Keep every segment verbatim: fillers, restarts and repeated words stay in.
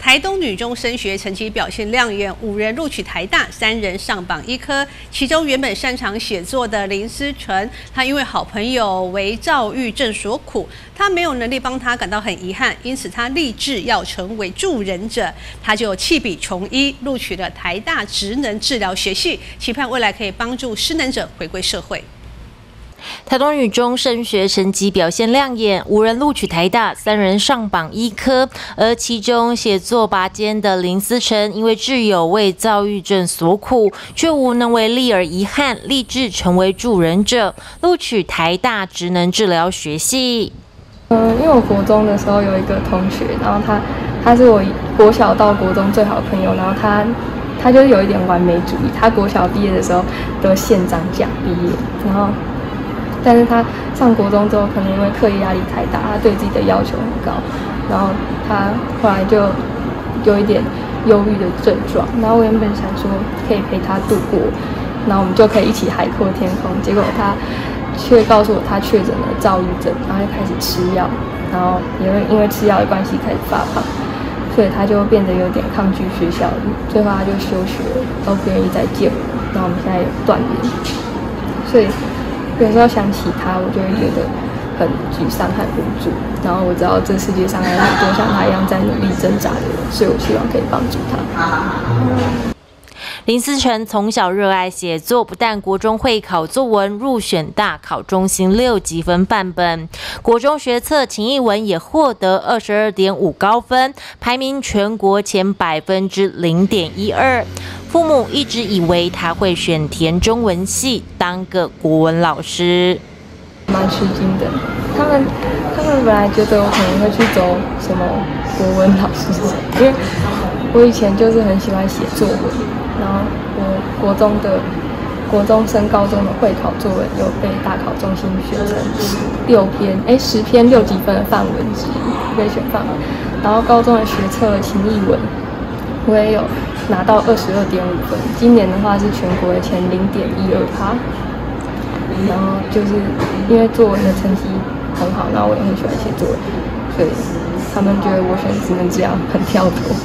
台东女中升学成绩表现亮眼，五人录取台大，三人上榜医科。其中原本擅长写作的林思纯，她因为好朋友为躁郁症所苦，她没有能力帮她，感到很遗憾，因此她立志要成为助人者。她就弃笔从医，录取了台大职能治疗学系，期盼未来可以帮助失能者回归社会。 台东女中升学成绩表现亮眼，五人录取台大，三人上榜医科。而其中写作拔尖的林思成，因为挚友为躁郁症所苦，却无能为力而遗憾，立志成为助人者，录取台大职能治疗学系。 嗯，因为我国中的时候有一个同学，然后他他是我国小到国中最好的朋友，然后他他就是有一点完美主义，他国小毕业的时候得县长奖毕业，然后。 但是他上国中之后，可能因为课业压力太大，他对自己的要求很高，然后他后来就有一点忧郁的症状。然后我原本想说可以陪他度过，然后我们就可以一起海阔天空。结果他却告诉我他确诊了躁郁症，然后就开始吃药，然后也会因为吃药的关系开始发胖，所以他就变得有点抗拒学校，最后他就休学了，都不愿意再见我。然后我们现在有断联，所以。 有时候想起他，我就会觉得很沮丧和无助。然后我知道这世界上还有很多像他一样在努力挣扎的人，所以我希望可以帮助他。 林思成从小热爱写作，不但国中会考作文入选大考中心六级分范本，国中学测情艺文也获得二十二点五高分，排名全国前百分之零点一二。 父母一直以为他会选填中文系当个国文老师， 蛮吃惊的。他们他们本来觉得我可能会去走什么国文老师，因为我以前就是很喜欢写作文，然后我国中的国中升高中的会考作文有被大考中心选成十六篇，哎十篇六级分的范文之一，被选范文。然后高中的学测情艺文，我也有。 拿到二十二点五分，今年的话是全国的前零点一二趴。然后就是因为作文的成绩很好，然后我也很喜欢写作文，所以他们觉得我选职能治疗很跳脱。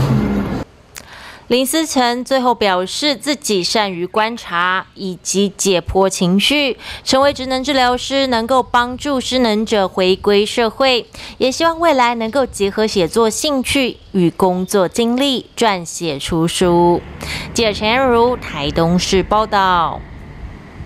林思成最后表示，自己善于观察以及解剖情绪，成为职能治疗师能够帮助失能者回归社会，也希望未来能够结合写作兴趣与工作经历，撰写出书。记者陈安如台东市报道。